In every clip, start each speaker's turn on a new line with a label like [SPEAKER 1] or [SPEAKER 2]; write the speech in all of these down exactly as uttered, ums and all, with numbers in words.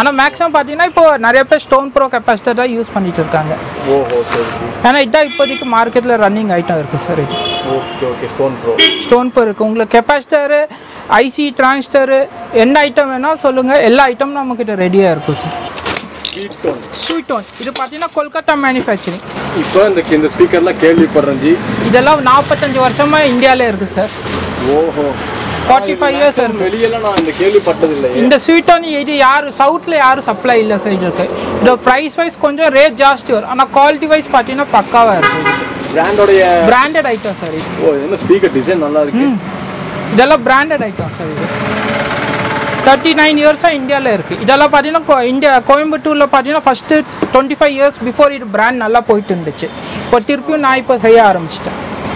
[SPEAKER 1] ஆனால் மேக்ஸிமம் பார்த்தீங்கன்னா இப்போ நிறைய பேர் ஸ்டோன் ப்ரோ கெப்பாசிட்டர் தான் யூஸ் பண்ணிட்டு இருக்காங்க.
[SPEAKER 2] ஓஹோ சரி சரி.
[SPEAKER 1] ஏன்னா இதான் இப்போதைக்கு மார்க்கெட்டில் ரன்னிங் ஐட்டம் இருக்குது சார். இது
[SPEAKER 2] okay okay stone pro
[SPEAKER 1] stone pro இருக்குது. உங்களுக்கு கெப்பாசிட்டரு ஐசி டிரான்சிஸ்டரு என்ன ஐட்டம் வேணாலும் சொல்லுங்கள், எல்லா ஐட்டமும் நம்மக்கிட்ட ரெடியாக இருக்கும் sir.
[SPEAKER 2] Sweet tone
[SPEAKER 1] sweet tone இது பார்த்தீங்கன்னா கொல்கத்தா மேனுஃபேக்சரிங்.
[SPEAKER 2] இப்போ இந்த இந்த ஸ்பீக்கர்லாம் கேள்விப்படுறேன் ஜி.
[SPEAKER 1] இதெல்லாம் நாற்பத்தஞ்சு வருஷமாக இந்தியாவிலே இருக்குது சார்.
[SPEAKER 2] ஓஹோ
[SPEAKER 1] ஃபார்ட்டி ஃபைவ் இயர்ஸ் சார்.
[SPEAKER 2] வெளியெல்லாம் நான் இந்த கேள்விப்பட்டதில்லை.
[SPEAKER 1] இந்த ஸ்வீட் டோன் இது யார் சவுத்தில் யாரும் சப்ளை இல்லை சார். இதுக்கு இதோட ப்ரைஸ் வைஸ் கொஞ்சம் ரேட் ஜாஸ்தி வரும், ஆனால் குவாலிட்டி வைஸ் பார்த்தீங்கன்னா பக்காவாக இருக்கும்.
[SPEAKER 2] பிராண்டோடைய
[SPEAKER 1] பிராண்டட் ஐட்டம் சார் இது.
[SPEAKER 2] ஓ என்ன ஸ்பீக்கர் டிசைன் நல்லா இருக்கு.
[SPEAKER 1] இதெல்லாம் பிராண்டட் ஐட்டம் சார். இது தேர்ட்டி நைன் இயர்ஸாக இந்தியாவில் இருக்குது. இதெல்லாம் பார்த்தீங்கன்னா இந்தியா கோயம்புத்தூரில் பார்த்தீங்கன்னா first twenty five years before இது பிராண்ட் நல்லா போயிட்டு இருந்துச்சு. இப்போ திருப்பியும் நான் இப்போ செய்ய ஆரம்பிச்சிட்டேன்.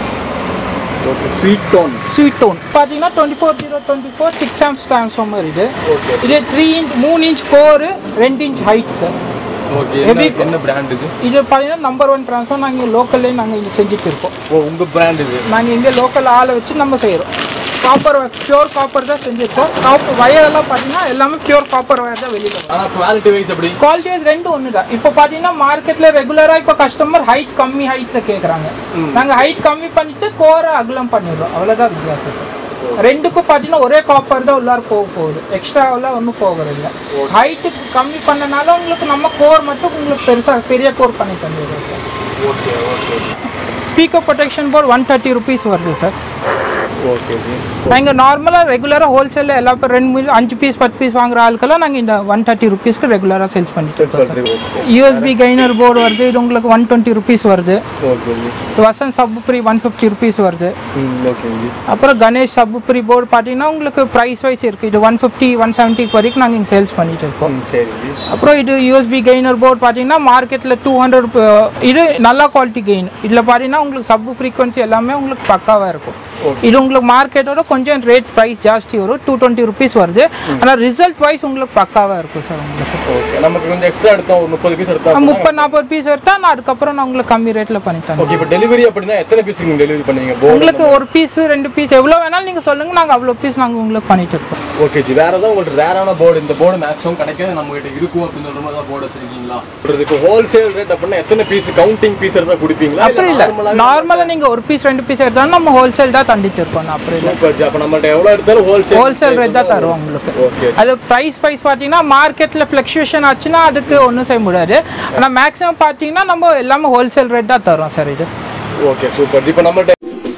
[SPEAKER 2] Okay sweet tone
[SPEAKER 1] sweet tone பார்த்தீங்கன்னா twenty four zero twenty four six amps transformer இது. இது த்ரீ இன்ச் மூணு இன்ச் கோரு ரெண்டு இன்ச் ஹைட் சார்.
[SPEAKER 2] ஓகே என்ன பிராண்ட் இது?
[SPEAKER 1] இது பார்த்தீங்கன்னா நம்பர் ஒன் ட்ரான்ஸ்ஃபார்மர் நாங்கள் லோக்கல்லே நாங்கள் இங்கே செஞ்சுட்டு இருக்கோம்.
[SPEAKER 2] ஓ உங்கள் பிராண்ட் இது?
[SPEAKER 1] நாங்கள் இங்கே லோக்கல் ஆளை வச்சு நம்ம செய்கிறோம். காப்பர் பியூர் காப்பர் தான் செஞ்சுருக்கோம். காப்பர் வயரெல்லாம் பார்த்தீங்கன்னா எல்லாமே பியூர் காப்பர் வயர் தான் வெளியில்.
[SPEAKER 2] ஆனால் குவாலிட்டி வைஸ் எப்படி?
[SPEAKER 1] குவாலிட்டி வைஸ் ரெண்டும் ஒன்று தான். இப்போ பார்த்தீங்கன்னா மார்க்கெட்டில் ரெகுலராக இப்போ கஸ்டமர் ஹைட் கம்மி ஹைட்ஸை கேட்குறாங்க. நாங்கள் ஹைட் கம்மி பண்ணிட்டு கோரை அகலம் பண்ணிடுறோம், அவ்வளோதான் வித்தியாசம் சார். ரெண்டுக்கும் பார்த்தீங்கன்னா ஒரே காப்பர் தான் உள்ளார போக போகுது, எக்ஸ்ட்ராவெல்லாம் ஒன்றும் போகிறது இல்லை. ஹைட்டு கம்மி பண்ணனால உங்களுக்கு நம்ம கோர் மட்டும் உங்களுக்கு பெருசாக பெரிய கோர் பண்ணி தந்துடுறோம் sir.
[SPEAKER 2] Okay okay.
[SPEAKER 1] Speaker protection board one thirty rupees வருது சார்.
[SPEAKER 2] ஓகே
[SPEAKER 1] நாங்கள் நார்மலாக ரெகுலராக ஹோல்சேலில் எல்லா ரெண்டு அஞ்சு பீஸ் பத்து பீஸ் வாங்குற ஆளுக்கெல்லாம் நாங்கள் இந்த ஒன் தேர்ட்டி ருபீஸ்க்கு ரெகுலராக சேல்ஸ் பண்ணிட்டு இருக்கோம் சார். யூஎஸ்பி கைனர் போர்டு வருது, இது உங்களுக்கு ஒன் டுவெண்ட்டி ருபீஸ் வருது. Vasanth sub pre one fifty rupees வருது. அப்புறம் கணேஷ் சப்புப்ரி போர்டு பார்த்தீங்கன்னா உங்களுக்கு ப்ரைஸ் வைஸ் இருக்குது. இது ஒன் ஃபிஃப்டி ஒன் செவன்ட்டிக்கு வரைக்கும் நாங்கள் இங்கே சேல்ஸ் பண்ணிட்டு இருக்கோம். அப்புறம் இது யூஎஸ்பி கெய்னர் போர்டு பார்த்தீங்கன்னா மார்க்கெட்டில் டூ ஹண்ட்ரட் இது நல்ல குவாலிட்டி கெயின். இதில் பார்த்தீங்கன்னா உங்களுக்கு சப்பு ஃப்ரீக்வன்சி எல்லாமே உங்களுக்கு பக்காவாக இருக்கும். இது உங்களுக்கு மார்க்கெட்டோட கொஞ்சம் ரேட் ப்ரைஸ் ஜாஸ்தி வரும், டூ டுவெண்ட்டி ருபீஸ் வருது. ஆனால் ரிசல்ட் வைஸ் உங்களுக்கு பக்காவாக இருக்கும் சார். உங்களுக்கு
[SPEAKER 2] ஓகே நமக்கு கொஞ்சம் எக்ஸ்ட்ரா எடுத்தோம் ஒரு முப்பது பீஸ் எடுத்தா
[SPEAKER 1] முப்பது நாற்பது பீஸ் எடுத்தால் நான் அதுக்கப்புறம் நான் உங்களுக்கு கம்மி ரேட்டில் பண்ணி தரேன்.
[SPEAKER 2] ஓகே இப்போ டெலிவரி அப்படின்னா எத்தனை பீஸ் நீங்கள் டெலிவரி பண்ணுவீங்க?
[SPEAKER 1] உங்களுக்கு ஒரு பீஸ் ரெண்டு பீஸ் எவ்வளோ வேணாலும் நீங்கள் சொல்லுங்கள், நாங்கள் அவ்வளோ பீஸ் நாங்கள் உங்களுக்கு பண்ணிட்டு இருக்கோம்.
[SPEAKER 2] ஓகே ஜி. வேறு ஏதாவது உங்களுக்கு ரேரான போர்டு இந்த போர்டு மேக்ஸிமம் கிடைக்காது நம்மகிட்ட இருக்கும் அப்படின்னு சொல்கிற மாதிரி தான் போர்டு வச்சிருக்கீங்களா? இப்போ ஹோல்சேல் ரேட் அப்படின்னா எத்தனை பீஸ் கவுண்டிங் பீஸ் எடுத்தால் கொடுப்பீங்களா?
[SPEAKER 1] அப்படி இல்லை, நார்மலாக நீங்கள் ஒரு பீஸ் ரெண்டு பீஸ் எடுத்தாலும் நம்ம ஹோல்சேல் தான் தந்துட்டு இருக்கோம். அப்படி இல்லை,
[SPEAKER 2] அப்போ நம்மகிட்ட எவ்வளோ எடுத்தாலும் ஹோல்சேல்
[SPEAKER 1] ஹோல்சேல் ரேட் தான் தருவோம் உங்களுக்கு. அது ப்ரைஸ் வைஸ் பார்த்தீங்கன்னா மார்க்கெட்டில் ஃப்ளக்சுவேஷன் ஆச்சுன்னா அதுக்கு ஒன்றும் செய்ய முடியாது. ஆனால் மேக்ஸிமம் பார்த்தீங்கன்னா நம்ம எல்லாமே ஹோல்சேல் ரேட் தான் தரோம் சார். இது
[SPEAKER 2] ஓகே சூப்பர். இப்போ நம்மகிட்ட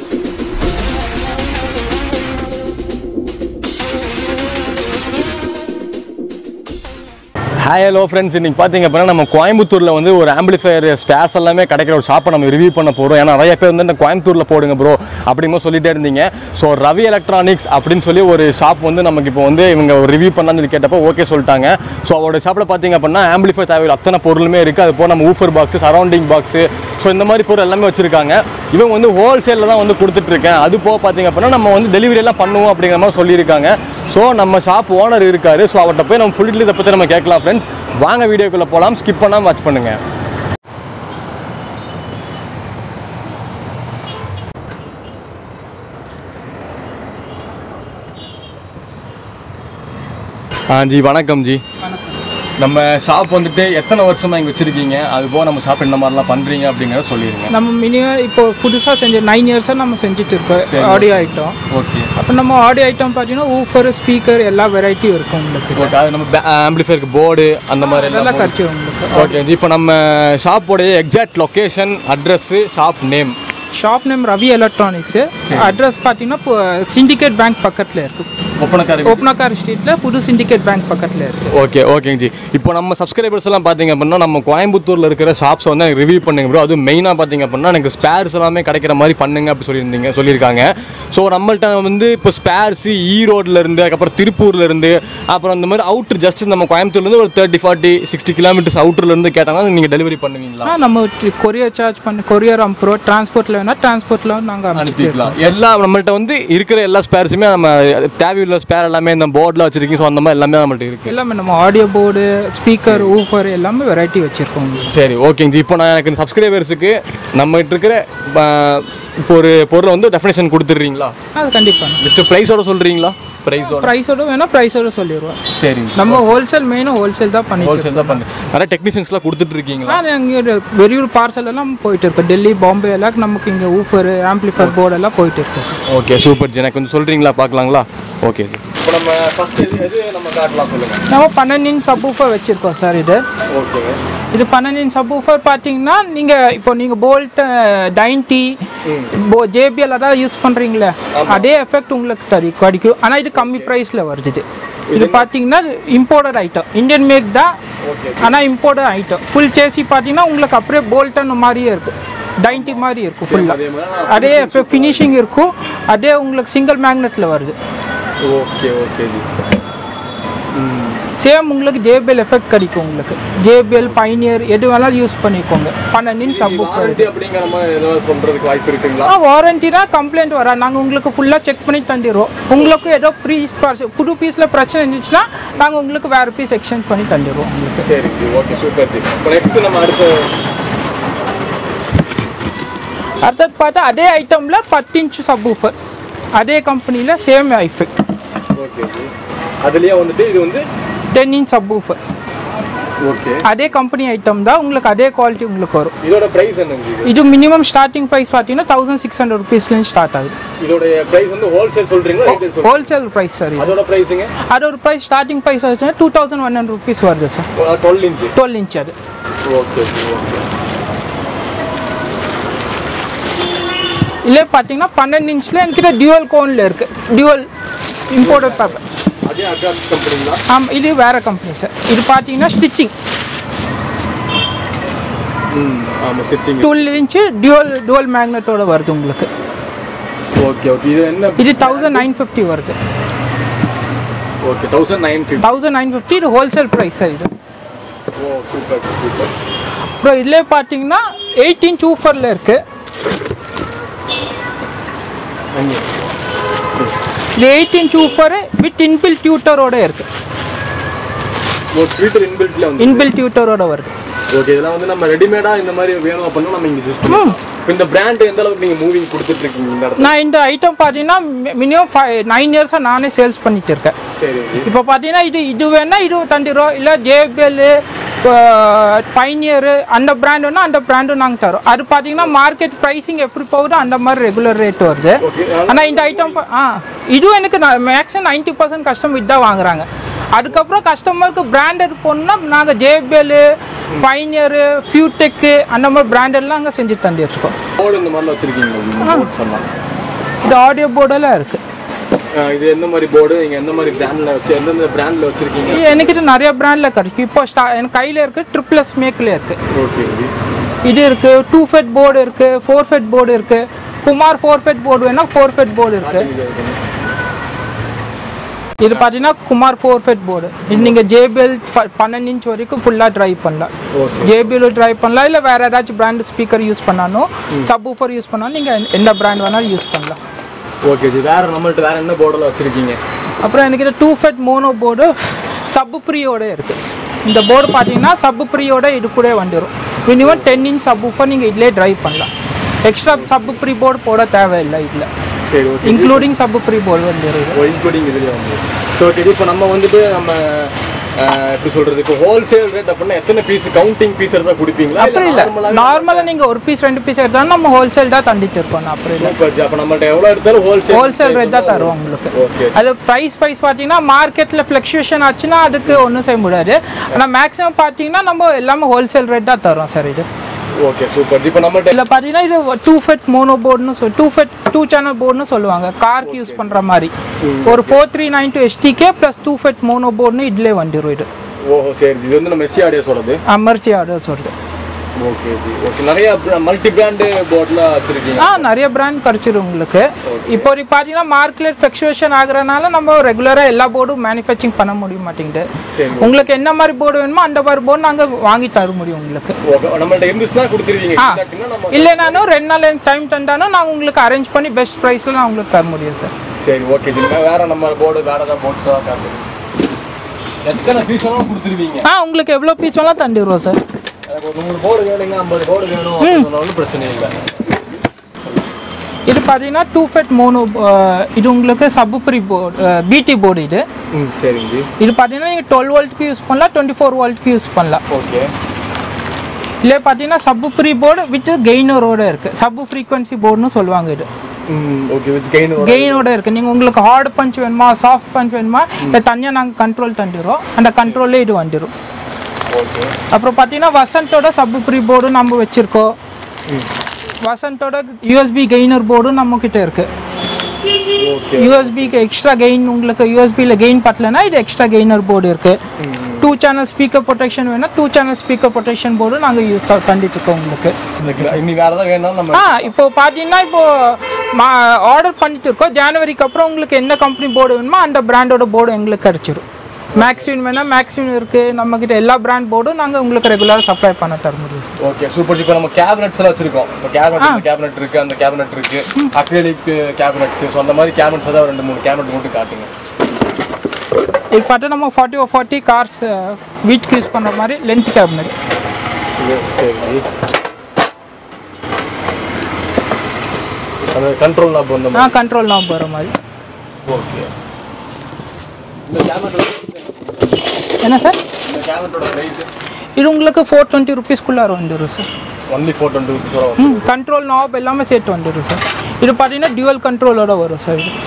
[SPEAKER 2] ஹாய் ஹலோ ஃப்ரெண்ட்ஸ், இன்றைக்கி பார்த்தீங்க அப்படின்னா நம்ம கோயம்புத்தூரில் வந்து ஒரு ஆம்பிளிஃபையர் ஸ்பேர்ஸ் எல்லாமே கிடைக்கிற ஒரு ஷாப்பை நம்ம ரிவ்யூ பண்ண போகிறோம். ஏன்னா நிறைய பேர் வந்து இந்த கோயம்புத்தூரில் போடுங்க ப்ரோ அப்படிங்கும்போது சொல்லிகிட்டே இருந்தீங்க. ஸோ ரவி எலக்ட்ரானிக்ஸ் அப்படின்னு சொல்லி ஒரு ஷாப் வந்து நமக்கு இப்போ வந்து இவங்க ஒரு ரிவ்யூ பண்ணலான்னு சொல்லி கேட்டப்போ ஓகே சொல்லிட்டாங்க. ஸோ அவரோட ஷாப்பில் பார்த்தீங்க அப்படின்னா ஆம்பிளிஃபையர் தேவையில் அத்தனை பொருளுமே இருக்குது. அது போல் நம்ம woofer box, surrounding box, so இந்த மாதிரி பொருள் எல்லாமே வச்சுருக்காங்க. இவங்க வந்து ஹோல்சேலில் தான் வந்து கொடுத்துட்ருக்கேன். அது போக பார்த்தீங்க அப்படின்னா நம்ம வந்து டெலிவரியெல்லாம் பண்ணுவோம் அப்படிங்கிற மாதிரி சொல்லியிருக்காங்க. ஸோ நம்ம ஷாப் ஓனர் இருக்கார். ஸோ அவர்கிட்ட போய் நம்ம ஃபுல் இதை பற்றி நம்ம கேட்கலாம். ஃப்ரெண்ட்ஸ் வாங்க வீடியோக்குள்ளே போகலாம், ஸ்கிப் பண்ணாமல் வாட்ச் பண்ணுங்கள். ஆ ஜி வணக்கம் ஜி. நம்ம ஷாப் வந்துட்டு எத்தனை வருஷமாக இங்கே வச்சுருக்கீங்க, அது போக நம்ம ஷாப் என்ன மாதிரிலாம் பண்ணுறீங்க அப்படிங்கிறத சொல்லிடுங்க.
[SPEAKER 1] நம்ம மினிமம் இப்போ புதுசாக செஞ்சு நைன் இயர்ஸாக நம்ம செஞ்சுட்டு இருக்கோம் ஆடியோ ஐட்டம்.
[SPEAKER 2] ஓகே.
[SPEAKER 1] அப்போ நம்ம ஆடியோ ஐட்டம் பார்த்தீங்கன்னா ஊஃபர், ஸ்பீக்கர் எல்லா வெரைட்டியும் இருக்கும் உங்களுக்கு.
[SPEAKER 2] ஓகே. அது நம்ம ஆம்பிளிஃபையருக்கு போர்டு அந்த மாதிரி
[SPEAKER 1] எல்லாம் கட்சி உங்களுக்கு.
[SPEAKER 2] ஓகே ஜி. இப்போ நம்ம ஷாப்போடைய exact location, address, shop name?
[SPEAKER 1] Shop name Ravi electronics. Address பார்த்தீங்கன்னா சிண்டிகேட் பேங்க் பக்கத்தில் இருக்குது.
[SPEAKER 2] ஒப்பனக்கார
[SPEAKER 1] ஒப்பனக்கார ஸ்ட்ரீட்டில் புது சிண்டிகேட் பேங்க் பக்கத்தில் இருக்குது.
[SPEAKER 2] ஓகே ஓகேங்க ஜி. இப்போ நம்ம சப்ஸ்கிரைபர்ஸ் எல்லாம் பார்த்தீங்க அப்படின்னா நம்ம கோயம்புத்தூரில் இருக்கிற ஷாப்ஸை வந்து எனக்கு ரிவ்யூ பண்ணுங்க ப்ரோ. அதுவும் மெயினாக பார்த்தீங்க அப்படின்னா எனக்கு ஸ்பேர்ஸ் எல்லாமே கிடைக்கிற மாதிரி பண்ணுங்க அப்படி சொல்லியிருந்தீங்க சொல்லியிருக்காங்க. ஸோ நம்மள்ட்ட வந்து இப்போ ஸ்பேர்ஸு ஈரோட்லேருந்து, அதுக்கப்புறம் திருப்பூர்லேருந்து, அப்புறம் இந்த மாதிரி அவுட்ரு ஜஸ்ட் நம்ம கோயம்புத்தூர்லேருந்து ஒரு தேர்ட்டி ஃபார்ட்டி சிக்ஸ்டி கிலோமீட்டர்ஸ் அவுட்டர்லேருந்து கேட்டாங்கன்னா நீங்கள் டெலிவரி பண்ணுவீங்களா?
[SPEAKER 1] நம்ம கொரியர் சார்ஜ் பண்ணி கொரியர் அனுப்புகிறோம். டிரான்ஸ்போர்ட்டில் வேணால் டிரான்ஸ்போர்ட்டில் நாங்கள் அனுப்பிச்சிக்கலாம்.
[SPEAKER 2] எல்லா நம்மள்ட்ட வந்து இருக்கிற எல்லா ஸ்பேர்ஸுமே நம்ம தேவையுள்ள ஸ்பேர் எல்லாமே இந்த போர்டில் வச்சுருக்கீங்க. ஸோ அந்த மாதிரி எல்லாமே நம்மள்ட்ட இருக்குது.
[SPEAKER 1] எல்லாமே நம்ம ஆடியோ போர்டு, ஸ்பீக்கர், ஊஃபர் எல்லாமே வெரைட்டி வச்சுருக்கோம்.
[SPEAKER 2] சரி ஓகேங்க ஜி. இப்போ நான் எனக்கு இந்த சப்ஸ்கிரைபர்ஸுக்கு நம்மகிட்ட இருக்கிற இப்போ ஒரு பொருளை வந்து டெஃபினேஷன் கொடுத்துட்றீங்களா?
[SPEAKER 1] அது கண்டிப்பாக.
[SPEAKER 2] வித் ப்ரைஸோட சொல்கிறீங்களா? பிரைஸோட
[SPEAKER 1] பிரைஸோட வேணா பிரைஸோட சொல்லிடுவோம்.
[SPEAKER 2] சரி,
[SPEAKER 1] நம்ம ஹோல்சேல் மெயினாக ஹோல்சேல் தான் பண்ணி
[SPEAKER 2] ஹோல்சேல் தான் பண்ணி நிறைய டெக்னீஷியன்ஸ்லாம் கொடுத்துட்டு இருக்கீங்களா?
[SPEAKER 1] இங்கே வெளியூர் பார்சல் எல்லாம் போயிட்டு இருக்கு. டெல்லி, பாம்பே எல்லாம் நமக்கு இங்கே ஊஃபர், ஆம்பிளிஃபையர் போர்டு எல்லாம் போயிட்டு இருக்கு சார்.
[SPEAKER 2] Okay, super G. எனக்கு கொஞ்சம் சொல்கிறீங்களா, பார்க்கலாங்களா? ஓகே ஜி. இப்போ நம்ம ஃபர்ஸ்ட் எது எது நம்ம காட்டலாம் சொல்லுங்கள்.
[SPEAKER 1] நம்ம பன்னெண்டு இன்ச் சப்வூஃபர் வச்சுருக்கோம் சார். இது
[SPEAKER 2] ஓகேங்க.
[SPEAKER 1] இது பன்னெண்டு இன்ச் சப்வூஃபர் பார்த்தீங்கன்னா நீங்கள் இப்போ நீங்கள் போல்ட், டைன்டி, போ ஜேபிஎல் அதான் யூஸ் பண்ணுறீங்களே, அதே எஃபெக்ட் உங்களுக்கு தரி கிடைக்கும். ஆனால் இது கம்மி ப்ரைஸில் வருது. இது இது பார்த்தீங்கன்னா இம்போர்ட்டட் ஐட்டம், இந்தியன் மேக் தான், ஆனால் இம்போர்ட்டட் ஐட்டம். ஃபுல் சேசி பார்த்தீங்கன்னா உங்களுக்கு அப்படியே போல்டன் மாதிரியே இருக்கும், டைன்டி மாதிரி இருக்கும் ஃபுல்லாக. அதே ஃபினிஷிங் இருக்கும், அதே உங்களுக்கு சிங்கிள் மேக்னெட்டில் வருது.
[SPEAKER 2] Okay okay ji.
[SPEAKER 1] சேம் உங்களுக்கு ஜேபிஎல் எஃபெக்ட் கிடைக்கும். உங்களுக்கு ஜேபிஎல், பைனியர் எது வேணாலும் யூஸ் பண்ணிக்கோங்க. பன்னெண்டு இன்ச் சப்வூஃபர்
[SPEAKER 2] அப்படிங்கிற மாதிரி ஏதாவது பண்ணுறதுக்கு வாய்ப்பு இருக்குங்களா?
[SPEAKER 1] வாரண்டினா கம்ப்ளைண்ட் வரா, நாங்கள் உங்களுக்கு ஃபுல்லாக செக் பண்ணி தந்துடுவோம். உங்களுக்கு ஏதோ பீஸ் புது பீஸில் பிரச்சனை இருந்துச்சுன்னா நாங்கள் உங்களுக்கு வேறு பீஸ் எக்ஸ்சேஞ்ச் பண்ணி தந்துடுவோம் உங்களுக்கு.
[SPEAKER 2] சரி ஜி, ஓகே சூப்பர் ஜி. இப்போ நெக்ஸ்ட் நம்ம அடுத்து
[SPEAKER 1] அடுத்தது பார்த்தா அதே ஐட்டமில் பத்து இன்ச் சப்வூஃபர், அதே கம்பெனியில் சேம் எஃபெக்ட்.
[SPEAKER 2] Okay G. அதுலேயே வந்துட்டு இது வந்து
[SPEAKER 1] டென் இன்ச் சப்வூஃபர்.
[SPEAKER 2] ஓகே,
[SPEAKER 1] அதே கம்பெனி ஐட்டம் தான், உங்களுக்கு அதே குவாலிட்டி உங்களுக்கு வரும்.
[SPEAKER 2] இதோட பிரைஸ் என்ன?
[SPEAKER 1] இது மினிமம் ஸ்டார்டிங் ப்ரைஸ் பார்த்தீங்கன்னா தௌசண்ட் சிக்ஸ் ஹண்ட்ரட் ருபீஸ்லேருந்து ஸ்டார்ட் ஆகுது.
[SPEAKER 2] இதோட பிரைஸ் வந்து ஹோல்சேல் சொல்கிறீங்களா?
[SPEAKER 1] Wholesale price sir.
[SPEAKER 2] அதோட ப்ரைஸுங்க?
[SPEAKER 1] அதோட ப்ரைஸ் ஸ்டார்டிங் ப்ரைஸ் ஆச்சுன்னா two thousand one hundred rupees வருது sir.
[SPEAKER 2] Twelve inch
[SPEAKER 1] twelve inch அது.
[SPEAKER 2] Okay okay.
[SPEAKER 1] இல்லை பார்த்தீங்கன்னா பன்னெண்டு இன்ச்சில் என்கிட்ட டியூவல் கோனில் இருக்குது, டியூவல் இம்போர்ட்டட் பேப்பர்.
[SPEAKER 2] அதே அட்ராக்ஸ் கம்பெனிங்களா?
[SPEAKER 1] ஆமாம், இது வேறு கம்பெனி சார். இது பார்த்தீங்கன்னா ஸ்டிச்சிங்
[SPEAKER 2] ம் ஆமாம் stitching
[SPEAKER 1] twelve inch dual dual மேக்னெட்டோட வருது உங்களுக்கு.
[SPEAKER 2] Okay okay. இது என்ன?
[SPEAKER 1] இது தௌசண்ட் நைன் ஃபிஃப்டி வருது.
[SPEAKER 2] Okay, thousand nine fifty
[SPEAKER 1] thousand nine fifty இது ஹோல்சேல் ப்ரைஸ் சார். இது
[SPEAKER 2] ஓ சூப்பர் சூப்பர்.
[SPEAKER 1] அப்புறம் இதிலே பார்த்தீங்கன்னா எயிட் இன்ச் ஊஃபரில் இருக்குது. இது eight inch woofer with inbuilt டியூட்டரோட இருக்குது.
[SPEAKER 2] ஓ ட்விட்டர் இன்பில்ட்ல வந்து
[SPEAKER 1] இன்பில்ட் டியூட்டரோட வருது.
[SPEAKER 2] ஓகே, இதெல்லாம் வந்து நம்ம ரெடிமேடா இந்த மாதிரி வேணும் அப்படினா நம்ம இங்க யூஸ் பண்ணலாம். இப்போ இந்த பிராண்ட் எந்த அளவுக்கு நீங்க மூவிங் கொடுத்துட்டு இருக்கீங்க இந்த இடத்துல?
[SPEAKER 1] நான் இந்த ஐட்டம் பார்த்தீங்கன்னா மினிமம் நைன் இயர்ஸாக நானே சேல்ஸ் பண்ணிட்டு இருக்கேன்.
[SPEAKER 2] சரி.
[SPEAKER 1] இப்போ பார்த்தீங்கன்னா இது இது வேணா இது தந்துடுறோம், இல்லை ஜேபிஎல், பைனியர் அந்த பிராண்ட் வேணா அந்த பிராண்டும் நாங்கள் தரோம். அது பார்த்தீங்கன்னா மார்க்கெட் ப்ரைஸிங் எப்படி போகுதோ அந்த மாதிரி ரெகுலர் ரேட் வருது. ஆனால் இந்த ஐட்டம் ஆ இதுவும் எனக்கு மேக்ஸிமம் நைன்ட்டி பர்சன்ட் கஸ்டமர் இதுதான் வாங்குறாங்க. அதுக்கப்புறம் கஸ்டமருக்கு பிராண்டட் போகணுன்னா நாங்கள் ஜேபிஎல், பைனியர், ஃபியூடெக்கு அந்த மாதிரி பிராண்டட்லாம் அங்கே செஞ்சு தந்துட்டுருக்கோம்.
[SPEAKER 2] இந்த மாதிரி வச்சுருக்கீங்க?
[SPEAKER 1] இது ஆடியோ போர்டெல்லாம் இருக்குது.
[SPEAKER 2] இது எந்த மாதிரி போர்டு, நீங்கள் எந்த மாதிரி பிராண்டில் வச்சு எந்தெந்த பிராண்டில் வச்சுருக்கீங்க?
[SPEAKER 1] என்கிட்ட நிறைய பிராண்டில் கிடைக்கும். இப்போ ஸ்டா எனக்கு கையில் இருக்குது, ட்ரிபிள் எஸ் மேக்கில் இருக்குது.
[SPEAKER 2] ஓகே.
[SPEAKER 1] இது இருக்குது, டூ ஃபெட் போர்டு இருக்குது, ஃபோர் ஃபெட் போர்டு இருக்குது. குமார் ஃபோர் ஃபெட் போர்டு வேணால் ஃபோர் ஃபெட் போர்டு இருக்குது. இது பார்த்தீங்கன்னா குமார் ஃபோர் ஃபெட் போர்டு. இது நீங்கள் ஜேபிஎல் பன்னெண்டு இன்ச் வரைக்கும் ஃபுல்லாக ட்ரைவ் பண்ணலாம். ஜேபிஎல் ட்ரைவ் பண்ணலாம், இல்லை வேறு ஏதாச்சும் பிராண்ட் ஸ்பீக்கர் யூஸ் பண்ணாலும், சப்வூஃபர் யூஸ் பண்ணாலும் நீங்கள் எந்த பிராண்ட் வேணாலும் யூஸ் பண்ணலாம்.
[SPEAKER 2] ஓகே ஜி. வேறு நம்மள்ட்ட வேறு என்ன போர்டெல்லாம் வச்சுருக்கீங்க?
[SPEAKER 1] அப்புறம் எனக்கு டூ ஃபெட் மோனோ போர்டு சப்பு ப்ரீயோட இருக்குது. இந்த போர்டு பார்த்தீங்கன்னா சப்பு ப்ரீயோட இது கூட வந்துடும். மினிமம் டென் இன்ச் சப்வூஃபர் நீங்கள் இதிலே ட்ரைவ் பண்ணலாம். எக்ஸ்ட்ரா சப்பு ப்ரீ போர்டு போட தேவையில்லை இதில்.
[SPEAKER 2] சரி okay.
[SPEAKER 1] Including sub pre board வந்துடும்.
[SPEAKER 2] ஓ இன்க்ளூடிங் இதுலேயே வந்து. So okay. இப்போ நம்ம வந்துட்டு நம்ம எப்படி சொல்கிறது, இப்போ ஹோல்சேல் ரேட் அப்படின்னா எத்தனை பீஸ் கவுண்டிங் பீஸ் எடுத்தால் கொடுப்பீங்களா?
[SPEAKER 1] அப்படி இல்லை, நார்மலாக நீங்கள் ஒரு பீஸ் ரெண்டு பீஸ் எடுத்தாலும் நம்ம ஹோல்சேல் தான் தந்துட்டு இருக்கோம். அப்படி இல்லை,
[SPEAKER 2] அப்போ நம்மள்ட்ட எவ்வளோ எடுத்தாலும் ஹோல்சேல்
[SPEAKER 1] ஹோல்சேல் ரேட் தான் தருவோம் உங்களுக்கு.
[SPEAKER 2] ஓகே.
[SPEAKER 1] அது ப்ரைஸ் ப்ரைஸ் பார்த்தீங்கன்னா மார்க்கெட்டில் ஃப்ளக்சுவேஷன் ஆச்சுன்னா அதுக்கு ஒன்றும் செய்ய முடியாது. ஆனால் மேக்ஸிமம் பார்த்தீங்கன்னா நம்ம எல்லாமே ஹோல்சேல் ரேட் தான் தரோம் சார். இது
[SPEAKER 2] ஓகே சூப்பர். இப்போ நம்மள்ட்ட
[SPEAKER 1] இதில் பார்த்தீங்கன்னா இது டூ ஃபெட் மோனோ போர்டுன்னு சொல்லி டூ ஃபெட் டூ சேனல் போர்டுன்னு சொல்லுவாங்க. காருக்கு யூஸ் பண்ணுற மாதிரி ஒரு four three nine two STK plus two FET mono போர்டுன்னு இதிலே வந்துடும். இது
[SPEAKER 2] ஓஹோ சரி. இது வந்து நம்ம மெர்சி ஆடியோ சொல்கிறது?
[SPEAKER 1] மெர்சி ஆடியோ சொல்கிறது.
[SPEAKER 2] ஓகே ஜி. ஓகே. நிறைய மல்டி பிராண்டு போர்ட்லாம் வச்சுருக்கீங்க?
[SPEAKER 1] ஆ நிறைய பிராண்ட் கிடச்சிடும் உங்களுக்கு. இப்போ பார்த்தீங்கன்னா மார்க்கெட் ஃப்ளக்சுவேஷன் ஆகுறதுனால நம்ம ரெகுலராக எல்லா போர்டும் மேனுஃபேக்சரிங் பண்ண முடிய மாட்டேங்குது. உங்களுக்கு என்ன மாதிரி போர்டு வேணுமோ அந்த மாதிரி போர்டு நாங்கள் வாங்கி தர முடியும் உங்களுக்கு.
[SPEAKER 2] நம்மள்ட்ட இருந்துச்சுன்னா கொடுத்துருவீங்க?
[SPEAKER 1] இல்லைனாலும் ரெண்டு நாள் டைம் தந்தாலும் நாங்கள் உங்களுக்கு அரேஞ்ச் பண்ணி பெஸ்ட் ப்ரைஸில் நான் உங்களுக்கு தர முடியும் சார்.
[SPEAKER 2] சரி ஓகே ஜி. வேறு நம்ம போர்டு வேறு ஏதாவது போர்ட்ஸாக எத்தனை பீஸ் வேணாலும் கொடுத்துருவீங்க?
[SPEAKER 1] ஆ உங்களுக்கு எவ்வளோ பீஸ் வேணாலும் தந்துடுவோம் சார்.
[SPEAKER 2] எனக்கு ஒரு நூறு போர்டு வேணுங்க, ஐம்பது போர்டு வேணும் அப்படின்னாலும் பிரச்சனை இல்லை.
[SPEAKER 1] இது பார்த்தீங்கன்னா டூ ஃபெட் மோனோ, இது உங்களுக்கு சப்ஃப்ரீ போர்டு, பிடி போர்டு இது.
[SPEAKER 2] ம் சரிங்க.
[SPEAKER 1] இது பார்த்தீங்கன்னா நீங்கள் டுவெல் வோல்ட்டுக்கு யூஸ் பண்ணலாம், டுவெண்ட்டி ஃபோர் வோல்ட்டுக்கு யூஸ் பண்ணலாம்.
[SPEAKER 2] ஓகே.
[SPEAKER 1] இல்லை பார்த்தீங்கன்னா சப்ஃப்ரீ போர்டு வித் கெய்னரோட இருக்குது, சப் ஃப்ரீக்வன்சி போர்டுன்னு சொல்லுவாங்க இது.
[SPEAKER 2] ஓகே, வித் கெய்னரோட
[SPEAKER 1] கெய்னோட இருக்குது. நீங்கள் உங்களுக்கு ஹார்ட் பஞ்ச் வேணுமா சாஃப்ட் பஞ்ச் வேணுமா இல்லை தனியாக நாங்கள் கண்ட்ரோல் தந்துடுறோம், அந்த கண்ட்ரோல்லே இது வந்துடும்.
[SPEAKER 2] ஓகே.
[SPEAKER 1] அப்புறம் பார்த்தீங்கன்னா வசந்தோட சப்ஃப்ரீ போர்டும் நம்ம வச்சுருக்கோம். வசந்தோட யூஎஸ்பி கெய்னர் போர்டும் நம்மக்கிட்ட இருக்குது. யூஎஸ்பிக்கு எக்ஸ்ட்ரா கெயின், உங்களுக்கு யூஎஸ்பியில் கெயின் பத்தலைன்னா இது எக்ஸ்ட்ரா கெய்னர் போர்டு இருக்குது. டூ சேனல் ஸ்பீக்கர் ப்ரொடெக்ஷன் வேணால் two channel speaker protection board நாங்கள் யூஸ் பண்ணிட்டு இருக்கோம் உங்களுக்கு. ஆ இப்போ பார்த்தீங்கன்னா இப்போ ஆர்டர் பண்ணிட்டு இருக்கோம். ஜனவரிக்கு அப்புறம் உங்களுக்கு என்ன கம்பெனி போர்டு வேணுமோ அந்த பிராண்டோட போர்டு எங்களுக்கு கிடச்சிரும். மேக்ஸ்வின் வேணால் மேக்ஸ்வின் இருக்குது, நம்மக்கிட்ட எல்லா பிராண்ட் போர்டும் நாங்கள் உங்களுக்கு ரெகுலராக சப்ளை பண்ண தர முடியும்.
[SPEAKER 2] Okay super. இப்போ நம்ம கேபினட்ஸ் எல்லாம் வச்சிருக்கோம். இப்போ கேபினட் கேபினட் இருக்குது, அந்த கேபினட் இருக்குது, அக்ரிலிக் கேபினட்ஸ். ஸோ அந்த மாதிரி கேபினட்ஸ் தான் ரெண்டு மூணு கேபினட் மட்டும் காட்டுங்க.
[SPEAKER 1] இப்போ பார்த்தா நம்ம ஃபார்ட்டி ஓ ஃபார்ட்டி கார்ஸ் வீட்டுக்கு யூஸ் பண்ணுற மாதிரி லென்த் கேபினட்.
[SPEAKER 2] அந்த கண்ட்ரோல் நாப் வந்து
[SPEAKER 1] ஆ கண்ட்ரோல் நாப் வர மாதிரி.
[SPEAKER 2] ஓகே. இந்த கேபினட்
[SPEAKER 1] என்ன சார்?
[SPEAKER 2] இந்த கேபினட்டோட பிரைஸ்
[SPEAKER 1] இது உங்களுக்கு ஃபோர் டுவெண்ட்டி ருபீஸ்க்குள்ளே வந்துடும் sir.
[SPEAKER 2] Only four twenty rupees வரும்.
[SPEAKER 1] ம் கண்ட்ரோல் நாப் எல்லாமே சேர்த்து வந்துடும் சார். இது பார்த்தீங்கன்னா டியூவல் கண்ட்ரோலோட வரும் சார். இது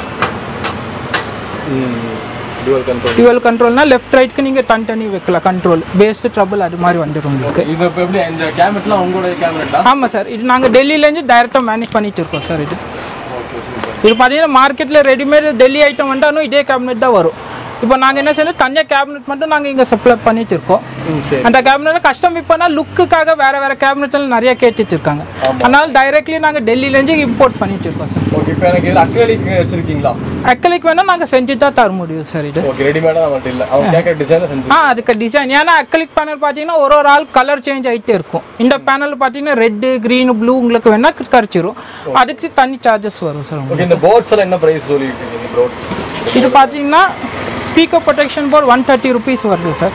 [SPEAKER 2] டியூவல் கண்ட்ரோல்.
[SPEAKER 1] டியூவல் கண்ட்ரோல்னா லெஃப்ட் ரைட்க்கு நீங்கள் தனித்தனி வைக்கலாம் கண்ட்ரோல், பேஸ் ட்ரபிள் அது மாதிரி வந்துடும் உங்களுக்கு.
[SPEAKER 2] இது இப்போ எப்படி இந்த கேபினட்லாம் உங்களோட கேபினட்டா?
[SPEAKER 1] ஆமாம் சார், இது நாங்கள் டெல்லியிலேருந்து டைரெக்டாக மேனேஜ் பண்ணிட்டு இருக்கோம் சார். இது
[SPEAKER 2] ஓகே சூப்பர்.
[SPEAKER 1] இது பார்த்தீங்கன்னா மார்க்கெட்டில் ரெடிமேட் டெல்லி ஐட்டம் வந்தாலும் இதே கேபினட் தான் வரும். இப்போ நாங்கள் என்ன செய்யணும், தனியாக கேபினட் மட்டும் நாங்கள் இங்கே சப்ளை பண்ணிட்டு இருக்கோம். அந்த கேபினெட் கஸ்டம் இப்போனா லுக்குக்காக வேறு வேறு கேபினெட்லாம் நிறைய கேட்டுட்டு இருக்காங்க. அதனால டைரெக்ட்லி நாங்கள் டெல்லியிலேருந்து இம்போர்ட் பண்ணிட்டு இருக்கோம் சார்.
[SPEAKER 2] ஓகே. இப்போ எனக்கு இது அக்ரிலிக் வச்சிருக்கீங்களா?
[SPEAKER 1] அக்ரிலிக் வேணால் நாங்கள் செஞ்சு தான் தர முடியும் சார். இது
[SPEAKER 2] ஓகே ரெடிமேடாக நம்மள்ட்ட இல்லை, அவங்க கேட்குற டிசைனை செஞ்சு.
[SPEAKER 1] ஆ அதுக்கு டிசைன், ஏன்னா அக்ரிலிக் பேனல் பார்த்தீங்கன்னா ஒரு ஒரு ஆள் கலர் சேஞ்ச் ஆகிட்டே இருக்கும். இந்த பேனல் பார்த்தீங்கன்னா ரெட்டு க்ரீனு ப்ளூ உங்களுக்கு வேணால் கரைச்சிரும், அதுக்கு தனி சார்ஜஸ் வரும் சார்.
[SPEAKER 2] ஓகே. இந்த போர்ட்ஸ் எல்லாம் என்ன ப்ரைஸ் சொல்லிட்டு இருக்கீங்க ப்ரோ?
[SPEAKER 1] இது பார்த்தீங்கன்னா speaker protection board one thirty rupees வருது சார்.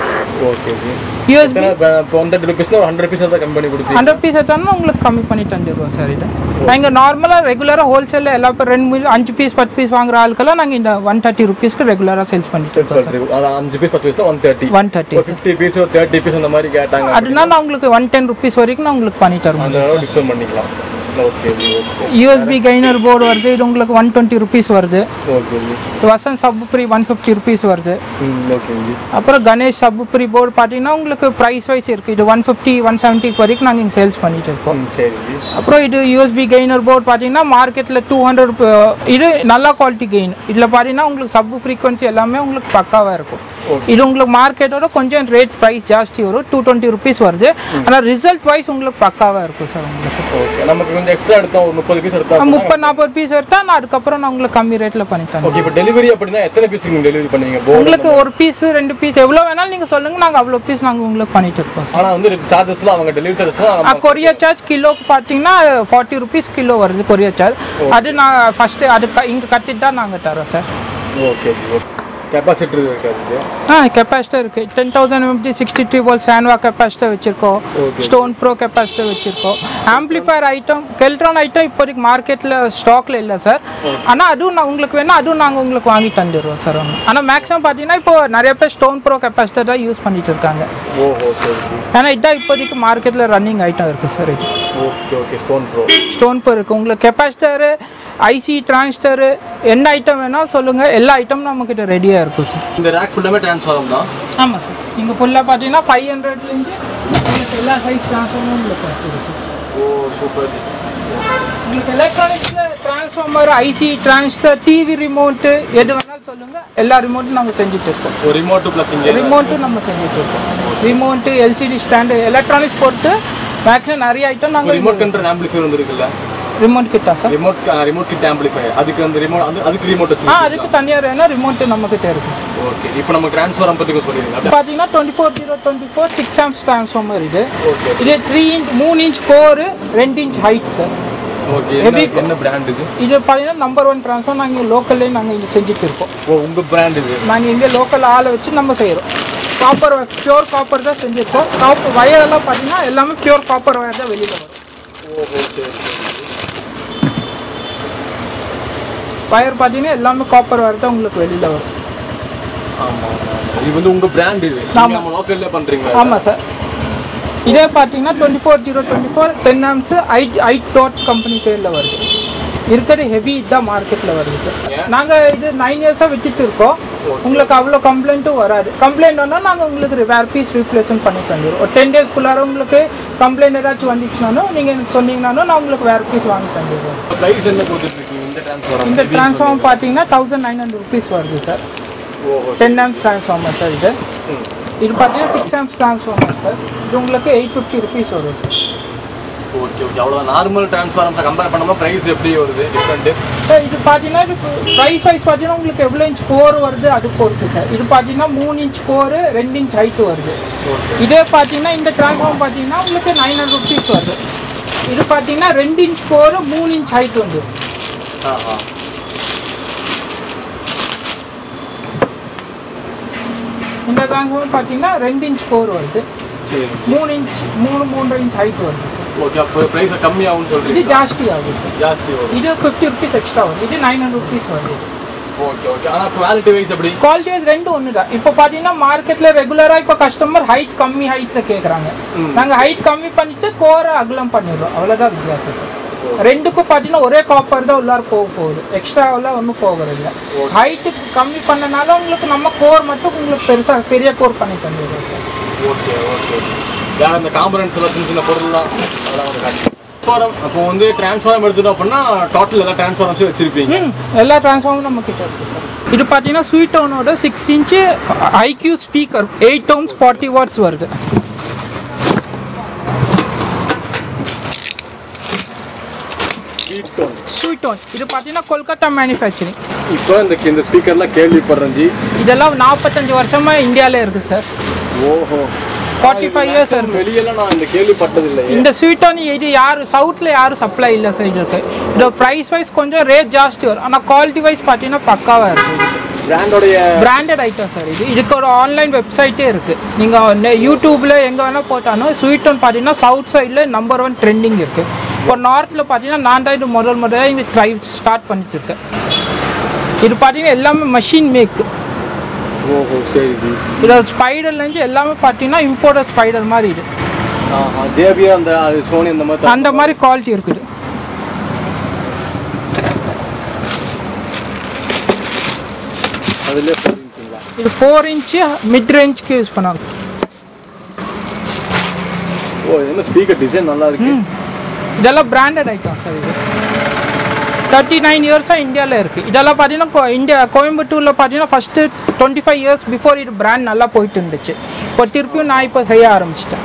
[SPEAKER 2] ஓகே.
[SPEAKER 1] யூஎஸ்பி
[SPEAKER 2] இப்போ ஒன் தேர்ட்டி ருபீஸ்னா ஒரு ஹண்ட்ரட் ருபீஸ் தான் கம்மி பண்ணி கொடுத்து
[SPEAKER 1] ஹண்ட்ரட் ருபீஸ் எடுத்தாலும் உங்களுக்கு கம்மி பண்ணி தந்துடுவோம் சார். இது நாங்கள் நார்மலாக ரெகுலராக ஹோல்சேலில் எல்லா பேர் ரெண்டு அஞ்சு பீஸ் பத்து பீஸ் வாங்குற ஆளுக்கெல்லாம் நாங்கள் இந்த ஒன் தேர்ட்டி ருபீஸ்க்கு ரெகுலராக சேல்ஸ் பண்ணிட்டு இருக்கோம்.
[SPEAKER 2] அஞ்சு பீஸ் பத்து piece one thirty
[SPEAKER 1] one thirty
[SPEAKER 2] fifty piece ஒரு தேர்ட்டி பீஸ் அந்த மாதிரி கேட்டாங்க.
[SPEAKER 1] அதனால நான் உங்களுக்கு ஒன் டென் ருபீஸ் வரைக்கும் நான் உங்களுக்கு பண்ணி தருவோம்.
[SPEAKER 2] அதனால டிஸ்கவுண்ட் பண்ணிக்கலாம். ஓகே.
[SPEAKER 1] யூஎஸ்பி கெய்னர் போர்டு வருது, இது உங்களுக்கு ஒன் டுவெண்ட்டி ருபீஸ் வருது.
[SPEAKER 2] Okay.
[SPEAKER 1] Vasanth sub pre one fifty rupees வருது.
[SPEAKER 2] ஓகே.
[SPEAKER 1] அப்புறம் கணேஷ் சப்ஃப்ரீ போர்டு பார்த்தீங்கன்னா உங்களுக்கு ப்ரைஸ் வைஸ் இருக்குது. இது ஒன் ஃபிஃப்டி ஒன் செவன்ட்டி வரைக்கும் நாங்கள் இங்கே சேல்ஸ் பண்ணிட்டு இருக்கோம்.
[SPEAKER 2] சரி.
[SPEAKER 1] அப்புறம் இது யூஎஸ்பி கெய்னர் போர்டு பார்த்தீங்கன்னா மார்க்கெட்டில் டூ ஹண்ட்ரட், இது நல்ல குவாலிட்டி கெயின். இதில் பார்த்தீங்கன்னா உங்களுக்கு சப் ஃப்ரீக்வன்சி எல்லாமே உங்களுக்கு பக்காவாக இருக்கும். இது உங்களுக்கு மார்க்கெட்டோட கொஞ்சம் ரேட் ப்ரைஸ் ஜாஸ்தி வரும், டூ டுவெண்ட்டி ருபீஸ் வருது. ஆனால் ரிசல்ட் வைஸ் உங்களுக்கு பக்காவாக இருக்கும் சார். உங்களுக்கு
[SPEAKER 2] ஓகே. நமக்கு கொஞ்சம் எக்ஸ்ட்ரா எடுத்தோம், ஒரு முப்பது பீஸ் எடுத்தோம்,
[SPEAKER 1] முப்பது நாற்பது பீஸ் எடுத்தால் நான் அதுக்கப்புறம் நான் உங்களுக்கு கம்மி ரேட்டில் பண்ணித்தரேன்.
[SPEAKER 2] ஓகே. இப்போ டெலிவரி அப்படின்னா எத்தனை பீஸ் நீங்கள் டெலிவரி பண்ணுவீங்க?
[SPEAKER 1] உங்களுக்கு ஒரு பீஸ் ரெண்டு பீஸ் எவ்வளோ வேணாலும் நீங்கள் சொல்லுங்கள், நாங்கள் அவ்வளோ பீஸ் நாங்கள் உங்களுக்கு பண்ணிட்டு இருக்கோம் சார்.
[SPEAKER 2] ஆனால் வந்து சார்ஜஸ்லாம் அவங்க டெலிவரி சார்ஜஸ்லாம்
[SPEAKER 1] கொரியர் சார்ஜ் கிலோக்கு பார்த்தீங்கன்னா ஃபார்ட்டி ருபீஸ் கிலோ வருது கொரியர் சார்ஜ். அது நான் ஃபஸ்ட்டு அது இங்கே கட்டிட்டு தான் நாங்கள் தரோம் சார்.
[SPEAKER 2] ஓகே. கெப்பாசிட்டர் இருக்காது?
[SPEAKER 1] ஆ கெப்பாசிட்டர் இருக்குது. Ten thousand MD sixty three volt சான்வா கெப்பாசிட்டர் வச்சுருக்கோம். ஸ்டோன் ப்ரோ கெப்பாசிட்டர் வச்சுருக்கோம். ஆம்ப்ளிஃபயர் ஐட்டம் கெல்ட்ரான் ஐட்டம் இப்போதைக்கு மார்க்கெட்டில் ஸ்டாக்கில் இல்லை சார். ஆனால் அதுவும் நான் உங்களுக்கு வேணால் அதுவும் நாங்கள் உங்களுக்கு வாங்கி தந்துடுவோம் சார். ஆனால் மேக்ஸிமம் பார்த்தீங்கன்னா இப்போ நிறைய பேர் ஸ்டோன் ப்ரோ கெப்பாசிட்டர் தான் யூஸ் பண்ணிட்டு இருக்காங்க. ஏன்னா இதுதான் இப்போதைக்கு மார்க்கெட்டில் ரன்னிங் ஐட்டம் இருக்குது சார். இது
[SPEAKER 2] okay. Okay. Stone pro
[SPEAKER 1] stone pro இருக்குது. உங்களுக்கு கெப்பாசிட்டரு ஐசி டிரான்ஸ்டரு என்ன ஐட்டம் வேணாலும் சொல்லுங்கள், எல்லா ஐட்டமும் நம்மக்கிட்ட ரெடியாக இருக்கும் சார்.
[SPEAKER 2] இந்த ரேக் ஃபுல்லாமே ட்ரான்ஸ்ஃபார்ம் தான்?
[SPEAKER 1] ஆமாம் சார். இங்கே ஃபுல்லாக பார்த்தீங்கன்னா ஃபைவ் ஹண்ட்ரட்லேருந்து எல்லா சைஸ் ட்ரான்ஸ்ஃபார்மரும் உங்களுக்கு இருக்குது சார்.
[SPEAKER 2] ஓ சூப்பர்.
[SPEAKER 1] உங்களுக்கு எலக்ட்ரானிக்ஸில் transformer, IC, transistor, TV remote எது வேணாலும் சொல்லுங்கள், எல்லா ரிமோட்டும் நாங்கள் செஞ்சுட்டு இருக்கோம்.
[SPEAKER 2] ஒரு ரிமோட்டு ப்ளஸ் இங்கே
[SPEAKER 1] ரிமோட்டும் நம்ம செஞ்சுட்டு இருக்கோம். ரிமோட்டு, எல்சிடி ஸ்டாண்டு, எலக்ட்ரானிக்ஸ் பொறுத்து மேக்ஸிமம் நிறைய ஐட்டம் நாங்கள்.
[SPEAKER 2] ரிமோட் கண்ட்ரோல் ஆம்பிளிஃபையர் வந்துருக்குல்ல?
[SPEAKER 1] ரிமோட் கிட்டா sir?
[SPEAKER 2] Remote remote kit amplifier அதுக்கு அந்த ரிமோட் அது அதுக்கு ரிமோட் வச்சு?
[SPEAKER 1] ஆ அதுக்கு தனியாக வேணா ரிமோட் நம்மக்கிட்ட இருக்குது சார்.
[SPEAKER 2] ஓகே. இப்போ நம்ம ட்ரான்ஸ்ஃபார்மர் பற்றி சொல்லிடுங்க.
[SPEAKER 1] பார்த்தீங்கன்னா twenty four zero twenty four six amps transformer இது.
[SPEAKER 2] ஓகே.
[SPEAKER 1] இது த்ரீ இன்ச் மூணு இன்ச் கோரு ரெண்டு இன்ச் ஹைட் சார்.
[SPEAKER 2] ஓகே. என்ன பிராண்ட் இது?
[SPEAKER 1] இது பார்த்தீங்கன்னா நம்பர் ஒன் ட்ரான்ஸ்ஃபார்மர் நாங்கள் லோக்கல்லே நாங்கள் இங்கே செஞ்சுட்டு இருக்கோம்.
[SPEAKER 2] ஓ உங்கள் பிராண்ட் இது? நாங்கள்
[SPEAKER 1] இங்கே லோக்கல் ஆளை வச்சு நம்ம செய்கிறோம். காப்பர் பியூர் காப்பர் தான் செஞ்சுருக்கோம். காப்பர் வயரெல்லாம் பார்த்தீங்கன்னா எல்லாமே பியூர் காப்பர் வயர் தான் வெளியில் வரும்.
[SPEAKER 2] ஓ ஓகே.
[SPEAKER 1] வயர் பார்த்தீங்கன்னா எல்லாமே காப்பர் வயர் தான் உங்களுக்கு வெளியில் வரும்.
[SPEAKER 2] ஆமாம், இது வந்து உங்கள் பிராண்ட் இது நம்ம லோக்கல்லே பண்ணுறீங்க? ஆமாம் சார்.
[SPEAKER 1] இதே பார்த்தீங்கன்னா twenty four zero twenty four ten amps I I dot company பேரில் வருது. இருக்கிற ஹெவி தான் மார்க்கெட்டில் வருது சார். நாங்கள் இது நைன் இயர்ஸாக விட்டுட்டு இருக்கோம். உங்களுக்கு அவ்வளோ கம்ப்ளைண்ட்டும் வராது. கம்ப்ளைண்ட் வந்தால் நாங்கள் உங்களுக்கு வேறு பீஸ் ரீப்ளேஸ்மெண்ட் பண்ணி தந்துடுவோம். ஒரு டென் டேஸ்க்குள்ளார உங்களுக்கு கம்ப்ளைண்ட் ஏதாச்சும் வந்துச்சுனாலும் நீங்கள் எனக்கு சொன்னீங்கன்னாலும் நான் உங்களுக்கு வேறு பீஸ் வாங்கி தந்துடுவோம்.
[SPEAKER 2] ப்ரைஸ் என்ன போட்டுருக்கீங்க இந்த ட்ரான்ஸ்ஃபார்மர்?
[SPEAKER 1] இந்த ட்ரான்ஸ்ஃபார்மர் பார்த்தீங்கன்னா தௌசண்ட் நைன் ஹண்ட்ரட் ருபீஸ் வருது sir. Ten amps transformer sir. இது இது பார்த்தீங்கன்னா சிக்ஸ் ஆம்ஸ் ட்ரான்ஸ்ஃபார்மர் சார். இது உங்களுக்கு எயிட் ஃபிஃப்டி ருபீஸ் வரும் சார்.
[SPEAKER 2] Okay okay. அவ்வளோ நார்மல் ட்ரான்ஸ்ஃபார்மர்ஸை கம்பேர் பண்ணும்போது ப்ரைஸ் எப்படி வருது டிஃப்ரெண்ட்டு?
[SPEAKER 1] சார் இது பார்த்தீங்கன்னா இது ப்ரைஸ் வைஸ் பார்த்தீங்கன்னா உங்களுக்கு எவ்வளோ இன்ச் கோர் வருது அது பொறுத்து சார். இது பார்த்தீங்கன்னா மூணு இன்ச் கோரு ரெண்டு இன்ச் ஹைட்டு வருது. இதே பார்த்தீங்கன்னா இந்த ட்ரான்ஸ்ஃபார்மர் பார்த்தீங்கன்னா உங்களுக்கு நைன் ஹண்ட்ரட் ருபீஸ் வருது. இது பார்த்தீங்கன்னா ரெண்டு இன்ச் கோரு மூணு இன்ச் ஹைட் வந்து. இந்த ட்ரான்ஸ்ஃபார்மர் பார்த்தீங்கன்னா ரெண்டு இன்ச் கோர் வருது, மூணு இன்ச் மூணு மூன்றரை இன்ச் ஹைட் வருது.
[SPEAKER 2] ஓகே. அப்போ ப்ரைஸ் கம்மியாகும்னு சொல்றீங்க?
[SPEAKER 1] இது ஜாஸ்தி ஆகும் சார்.
[SPEAKER 2] ஜாஸ்தி வரும்.
[SPEAKER 1] இது ஃபிஃப்டி ருபீஸ் எக்ஸ்ட்ரா வரும். இது நைன் ஹண்ட்ரட் ருபீஸ் வருது.
[SPEAKER 2] Okay okay. ஆனால் குவாலிட்டி வைஸ் எப்படி?
[SPEAKER 1] குவாலிட்டி வைஸ் ரெண்டு ஒன்று தான். இப்போ பார்த்தீங்கன்னா மார்க்கெட்டில் ரெகுலராக இப்போ கஸ்டமர் ஹைட் கம்மி ஹைட்ஸை கேட்குறாங்க. நாங்கள் ஹைட் கம்மி பண்ணிட்டு கோரை அகலம் பண்ணிடுறோம். அவ்வளோதான் வித்தியாசம் சார். ரெண்டுக்கும் பார்த்தீங்கன்னா ஒரே காப்பர் தான் உள்ளார போக போகுது. எக்ஸ்ட்ராவெல்லாம் ஒன்றும் போகிறது இல்லை. ஹைட்டு கம்மி பண்ணனால உங்களுக்கு நம்ம கோர் மட்டும் உங்களுக்கு பெருசாக பெரிய கோர் பண்ணி தந்துடுறோம் சார்.
[SPEAKER 2] Okay okay. வேறு இந்த காம்பனன்ட்ஸ் எல்லாம் சின்ன சின்ன பொருள்லாம் அதெல்லாம் வந்து ட்ரான்ஸ்ஃபார்ம். அப்போ வந்து ட்ரான்ஸ்ஃபார்ம் எடுத்துட்டோம் அப்படின்னா டோட்டல் எல்லா ட்ரான்ஸ்ஃபார்மர்ஸும் வச்சுருப்பீங்க?
[SPEAKER 1] எல்லா ட்ரான்ஸ்ஃபார்மரும் நம்ம கிட்ட இருக்குது சார். இது பார்த்தீங்கன்னா ஸ்வீட் டவுனோட six inch IQ speaker eight டவுன்ஸ் ஃபார்ட்டி வாட்ஸ் வருது. ஸ்வீட் டவுன் இது பார்த்தீங்கன்னா கொல்கத்தா மேனுஃபேக்சரிங்.
[SPEAKER 2] இப்போ இந்த இந்த ஸ்பீக்கர்லாம் கேள்விப்படுறேன் ஜி.
[SPEAKER 1] இதெல்லாம் நாற்பத்தஞ்சு வருஷமாக இந்தியாவில் இருக்குது சார்.
[SPEAKER 2] ஓஹோ.
[SPEAKER 1] ஃபார்ட்டி ஃபைவ் இயர்ஸ் இருக்கு.
[SPEAKER 2] வெளியெல்லாம் நான் இந்த கேள்விப்பட்டதில்லை.
[SPEAKER 1] இந்த ஸ்வீட் டவுன் இது யார் சவுத்தில் யாரும் சப்ளை இல்லை சார். இதுக்கு இதோட ப்ரைஸ் வைஸ் கொஞ்சம் ரேட் ஜாஸ்தி வரும். ஆனால் குவாலிட்டி வைஸ் பார்த்தீங்கன்னா பக்காவாக இருக்குது.
[SPEAKER 2] பிராண்டோடைய
[SPEAKER 1] பிராண்டட் ஐட்டம் சார். இது இதுக்கு ஒரு ஆன்லைன் வெப்சைட்டே இருக்குது. நீங்கள் யூடியூப்பில் எங்கே வேணால் போட்டாலும் ஸ்வீட் டவுன் பார்த்தீங்கன்னா சவுத் சைடில் நம்பர் ஒன் ட்ரெண்டிங் இருக்குது. இப்போ நார்த்தில் பார்த்தீங்கன்னா நான் தான் இது முதல் முதல்ல இங்கே ட்ரை ஸ்டார்ட் பண்ணிட்டு இருக்கேன். இது பார்த்தீங்கன்னா எல்லாமே மஷின் மேக்.
[SPEAKER 2] ஓஹோ சரி.
[SPEAKER 1] இதோட ஸ்பைடர்லேருந்து எல்லாமே பார்த்தீங்கன்னா இம்போர்ட்டட் ஸ்பைடர் மாதிரி இது.
[SPEAKER 2] ஜேபியா அந்த சோனி அந்த மாதிரி
[SPEAKER 1] அந்த மாதிரி குவாலிட்டி இருக்குது.
[SPEAKER 2] அதுலேயே ஃபோர் இன்ச்சுங்களா?
[SPEAKER 1] இது ஃபோர் இன்ச்சு மிட் ரேஞ்சுக்கு யூஸ் பண்ணாங்க.
[SPEAKER 2] ஓ என்ன ஸ்பீக்கர் டிசைன் நல்லா இருக்கு.
[SPEAKER 1] இதெல்லாம் பிராண்டட் ஐட்டம் சார். இது தேர்ட்டி நைன் இயர்ஸாக இந்தியாவில் இருக்குது. இதெல்லாம் பார்த்தீங்கன்னா இந்தியா கோயம்புத்தூரில் பார்த்தீங்கன்னா first twenty five years before இது பிராண்ட் நல்லா போயிட்டு இருந்துச்சு. இப்போ திருப்பியும் நான் இப்போ செய்ய ஆரம்பிச்சிட்டேன்.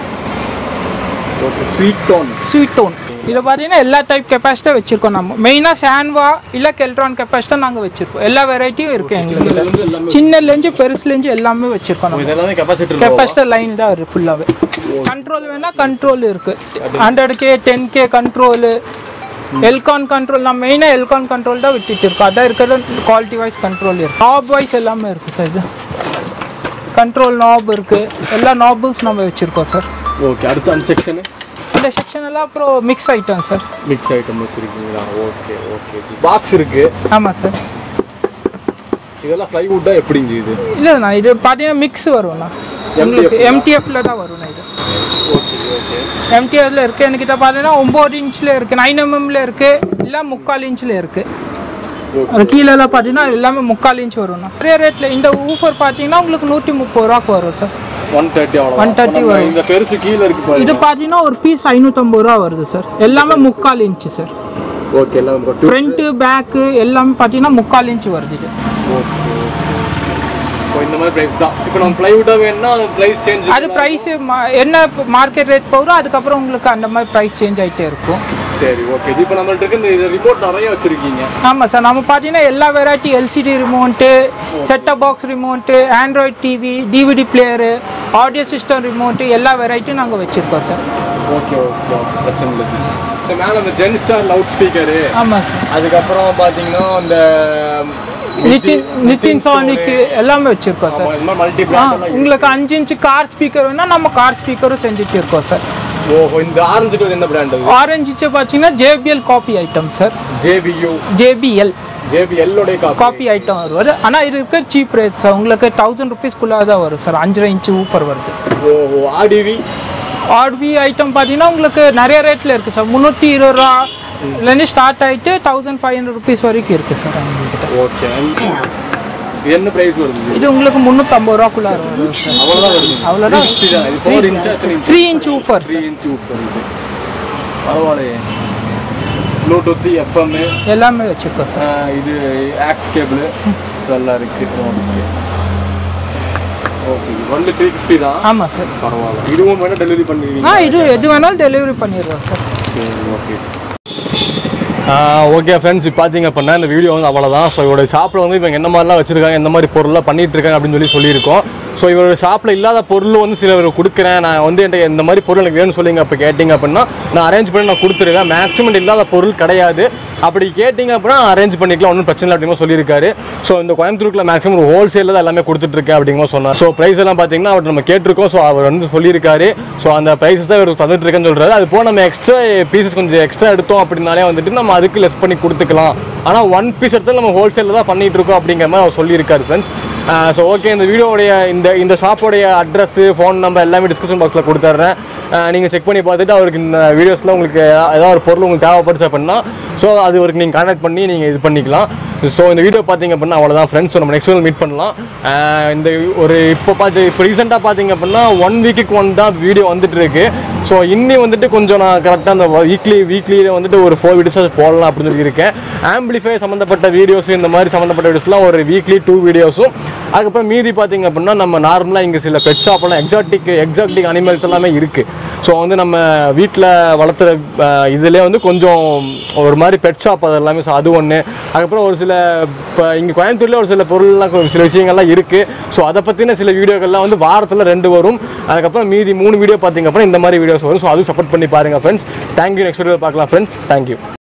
[SPEAKER 2] ஸ்வீட் டோன்
[SPEAKER 1] ஸ்வீட் டோன் இதில் பார்த்தீங்கன்னா எல்லா டைப் கெப்பாசிட்டியும் வச்சுருக்கோம். நம்ம மெயினாக சான்வா இல்லை கெல்ட்ரான் கெப்பாசிட்டி நாங்கள் வச்சுருக்கோம். எல்லா வெரைட்டியும் இருக்குது எங்களுக்கு. சின்னலேருந்து பெருசுலேருந்து எல்லாமே வச்சுருக்கோம். நம்ம கெப்பாசிட்டி லைன் தான் இருக்குது ஃபுல்லாகவே. கண்ட்ரோல் வேணால் கண்ட்ரோல் இருக்குது. Hundred K ten K control Elcon control. நான் மெயினாக எல்கான் கண்ட்ரோல் தான் விட்டுட்டு இருக்கோம். அதான் இருக்கிற குவாலிட்டி வைஸ் கண்ட்ரோல் இருக்குது. நாப் வைஸ் எல்லாமே இருக்குது சார். இது கண்ட்ரோல் நாப் இருக்குது. எல்லா நாபும் நம்ம வச்சுருக்கோம் சார்.
[SPEAKER 2] ஓகே. அடுத்து அந்த செக்ஷனு
[SPEAKER 1] இந்த செக்ஷன் எல்லாம் அப்புறம் mix item sir.
[SPEAKER 2] Mix item வச்சுருக்கீங்களா? Okay okay. பாக்ஸ் இருக்குது.
[SPEAKER 1] ஆமாம் சார்.
[SPEAKER 2] இதெல்லாம் ஃப்ளைவுட்டாக எப்படிங்க இது?
[SPEAKER 1] இல்லைண்ணா இது பார்த்தீங்கன்னா மிக்ஸ் வரும்ண்ணா. உங்களுக்கு எம்டிஎஃப்ல தான் வரும்ண்ணா இது.
[SPEAKER 2] Okay okay.
[SPEAKER 1] எம்டிஎஃப்ல இருக்குது. என்கிட்ட பார்த்தீங்கன்னா ஒம்பது இன்ச்சில் இருக்குது, நைன் எம்எம்ல இருக்குது, இல்லை முக்கால் இன்ச்சில் இருக்குது. அது கீழெல்லாம் பார்த்தீங்கன்னா எல்லாமே முக்கால் இன்ச் வரும்ண்ணா. நிறைய ரேட்டில் இந்த ஊஃபர் பார்த்தீங்கன்னா உங்களுக்கு நூற்றி முப்பது ரூபாய்க்கு வரும் சார்.
[SPEAKER 2] ஒன் தேர்ட்டி அவ்வளோ
[SPEAKER 1] ஒன் தேர்ட்டி வரும்.
[SPEAKER 2] இந்த பெருசு கீழே இருக்குது. இது
[SPEAKER 1] பார்த்தீங்கன்னா ஒரு பீஸ் ஐநூற்றம்பது ரூபா வருது சார். எல்லாமே முக்கால் இன்ச்சு சார்.
[SPEAKER 2] ஓகே. எல்லாம்
[SPEAKER 1] ஃப்ரண்ட்டு பேக்கு எல்லாமே பார்த்தீங்கன்னா முக்கால் இன்ச்சு வருது இது.
[SPEAKER 2] ஓகே. இந்த மாதிரி பிரைஸ் தான். இப்போ நம்ம ப்ளைவுட்டாக வேணும்னா அது ப்ரைஸ் சேஞ்ச்
[SPEAKER 1] அது ப்ரைஸ் என்ன மார்க்கெட் ரேட் போகிறோ அதுக்கப்புறம் உங்களுக்கு அந்த மாதிரி ப்ரைஸ் சேஞ்ச் ஆகிட்டே இருக்கும்.
[SPEAKER 2] சரி ஓகே. இப்போ நம்மள்ட்ட இருக்க இந்த ரிமோட் நிறைய வச்சுருக்கீங்க.
[SPEAKER 1] ஆமாம் சார். நம்ம பார்த்தீங்கன்னா எல்லா variety LCD remote, setup box remote, android TV, DVD player, audio system remote எல்லா வெரைட்டியும் நாங்கள் வச்சுருக்கோம் சார்.
[SPEAKER 2] Okay okay. பிரச்சனை இல்லை. இந்த மேலே அந்த ஜென்ஸ்டார் லவுட் ஸ்பீக்கரு.
[SPEAKER 1] ஆமாம் சார்.
[SPEAKER 2] அதுக்கப்புறம் பார்த்தீங்கன்னா இந்த
[SPEAKER 1] நித்தின் நித்தின் சானிக் எல்லாமே வச்சுருக்கோம் சார். உங்களுக்கு அஞ்சு இன்ச்சு கார் ஸ்பீக்கர் வேணால் நம்ம கார் ஸ்பீக்கரும் செஞ்சுட்டு இருக்கோம் சார்.
[SPEAKER 2] ஓஹோ. இந்த ஆரஞ்சு கலர் என்ன பிராண்ட்?
[SPEAKER 1] ஆரஞ்சு பார்த்தீங்கன்னா ஜேபிஎல் காப்பி ஐட்டம் சார்.
[SPEAKER 2] ஜேபியூ
[SPEAKER 1] ஜேபிஎல்
[SPEAKER 2] ஜேபிஎல்லோட
[SPEAKER 1] காப்பி ஐட்டம் வரும். ஆனால் இது இருக்க சீப் ரேட் சார், உங்களுக்கு தௌசண்ட் ருபீஸ்க்குள்ளே தான் வரும் சார். அஞ்சரை இன்ச்சு ஊஃபர் வருது.
[SPEAKER 2] ஓ ஆர்டிவி
[SPEAKER 1] ஆர்வி ஐட்டம் பார்த்தீங்கன்னா உங்களுக்கு நிறைய ரேட்டில் இருக்குது சார். முந்நூற்றி இருபது ரூபாலேருந்து ஸ்டார்ட் ஆகிட்டு தௌசண்ட் ஃபைவ் ஹண்ட்ரட் ருபீஸ் வரைக்கும் இருக்குது சார் எங்ககிட்ட.
[SPEAKER 2] ஓகே, என்ன ப்ரைஸ் வருது?
[SPEAKER 1] இது உங்களுக்கு முந்நூற்றம்பது ரூபாக்குள்ளே வரும் சார்.
[SPEAKER 2] அவ்வளோதான் வருது.
[SPEAKER 1] அவ்வளோதான். Three inch woofer
[SPEAKER 2] three inch woofer இது பரவாயில்லையே. ப்ளூடூத் எஃப்எம்
[SPEAKER 1] எல்லாமே வச்சுருக்கோம் சார்.
[SPEAKER 2] இது ஆக்ஸ் கேபிள் இதெல்லாம் இருக்குது. ஓகே, ஒன்லி த்ரீ ஃபிஃப்டி தான்.
[SPEAKER 1] ஆமாம் சார்.
[SPEAKER 2] பரவாயில்ல. இதுவும் வேணால் டெலிவரி பண்ணிடுவீங்க?
[SPEAKER 1] ஆ இது எது வேணாலும் டெலிவரி பண்ணிடுவோம் சார்.
[SPEAKER 2] ஓகே ஓகே ஃப்ரெண்ட்ஸ், இப்போ பார்த்தீங்க அப்படின்னா இந்த வீடியோ வந்து அவ்வளோதான். ஸோ இவரோட ஷாப்பில் வந்து இவங்க என்ன மாதிரிலாம் வச்சுருக்காங்க, எந்த மாதிரி பொருள்லாம் பண்ணிகிட்டு இருக்காங்க அப்படின்னு சொல்லி சொல்லியிருக்கோம். ஸோ இவரோட ஷாப்பில் இல்லாத பொருள் வந்து சில கொடுக்குறேன், நான் வந்து என்கிட்ட இந்த மாதிரி பொருள் எனக்கு வேணும்னு சொல்லிங்க அப்போ கேட்டிங்க அப்படின்னா நான் அரேஞ்ச் பண்ணி நான் கொடுத்துருவேன். மேக்ஸிமம் இல்லாத பொருள் கிடையாது. அப்படி கேட்டிங்க அப்படின்னா அரேஞ்ச் பண்ணிக்கலாம், ஒன்றும் பிரச்சனை இல்லை அப்படிங்கிற சொல்லியிருக்காரு. ஸோ இந்த கோயம்புத்தூருக்குள்ள மேக்ஸிமம் ஒரு ஹோல்சேலில் தான் எல்லாமே கொடுத்துட்ருக்கேன் அப்படிங்கிற சொன்னார். ஸோ ப்ரைஸ் எல்லாம் பார்த்தீங்கன்னா அவர் நம்ம கேட்டிருக்கோம். ஸோ அவர் வந்து சொல்லியிருக்காரு. ஸோ அந்த ப்ரைஸஸ் தான் இவர் தந்துட்டுருக்கேன்னு சொல்கிறாரு. அது போக நம்ம எக்ஸ்ட்ரா பீசஸ் கொஞ்சம் எக்ஸ்ட்ரா எடுத்தோம் அப்படின்னாலே வந்துட்டு நம்ம அதுக்கு லெஸ் பண்ணி கொடுத்துக்கலாம். ஆனால் ஒன் பீஸ் எடுத்து நம்ம ஹோல்சேலில் தான் பண்ணிகிட்டு இருக்கோம் அப்படிங்கிற மாதிரி அவர் சொல்லியிருக்காரு ஃப்ரெண்ட்ஸ். ஸோ ஓகே, இந்த வீடியோடைய இந்த இந்த ஷாப்போடைய அட்ரஸ்ஸு ஃபோன் நம்பர் எல்லாமே டிஸ்கிரிப்ஷன் பாக்ஸில் கொடுத்துட்றேன். நீங்கள் செக் பண்ணி பார்த்துட்டு அவருக்கு இந்த வீடியோஸில் உங்களுக்கு ஏதாவது ஒரு பொருள் உங்களுக்கு தேவைப்படுச்சு அப்படின்னா ஸோ அது அவருக்கு நீங்கள் கான்டாக்ட் பண்ணி நீங்கள் இது பண்ணிக்கலாம். ஸோ இந்த வீடியோ பார்த்தீங்க அப்படின்னா அவ்வளோதான் ஃப்ரெண்ட்ஸ். ஸோ நம்ம நெக்ஸ்ட் வீடியோ மீட் பண்ணலாம். இந்த ஒரு இப்போ பார்த்து இப்போ ரீசெண்டாக பார்த்தீங்க அப்படின்னா ஒன் வீக்குக்கு ஒன் தான் வீடியோ வந்துட்டு இருக்கு. ஸோ இன்னி வந்துட்டு கொஞ்சம் நான் கரெக்டாக அந்த வீக்லி வீக்லியில் வந்துட்டு ஒரு ஃபோர் வீடியோஸாக போடலாம் அப்படின்னு சொல்லி இருக்கேன். ஆம்பிளிஃபை சம்மந்தப்பட்ட வீடியோஸ் இந்த மாதிரி சம்மந்தப்பட்ட வீடியோஸ்லாம் ஒரு வீக்லி டூ வீடியோஸும், அதுக்கப்புறம் மீதி பார்த்தீங்க அப்படின்னா நம்ம நார்மலாக இங்கே சில பெட் ஷாப்லாம் எக்ஸாட்டிக் எக்ஸாட்டிக் அனிமல்ஸ் எல்லாமே இருக்குது. ஸோ வந்து நம்ம வீட்டில் வளர்த்துற இதிலே வந்து கொஞ்சம் ஒரு மாதிரி பெட் ஷாப் அது எல்லாமே. ஸோ அது ஒன்று. அதுக்கப்புறம் ஒரு சில இப்போ இங்கே கோயம்புத்தூரில் ஒரு சில பொருள்லாம் சில விஷயங்கள்லாம் இருக்குது. ஸோ அதை பற்றின சில வீடியோக்கள்லாம் வந்து வாரத்தில் ரெண்டு வரும். அதுக்கப்புறம் மீதி மூணு வீடியோ பார்த்தீங்க அப்படின்னா இந்த மாதிரி வீடியோஸ் வரும். ஸோ அதுவும் சப்போர்ட் பண்ணி பாருங்கள் ஃப்ரெண்ட்ஸ். தேங்க்யூ. நெக்ஸ்ட் வீடியோ பார்க்கலாம் ஃப்ரெண்ட்ஸ். தேங்க்யூ.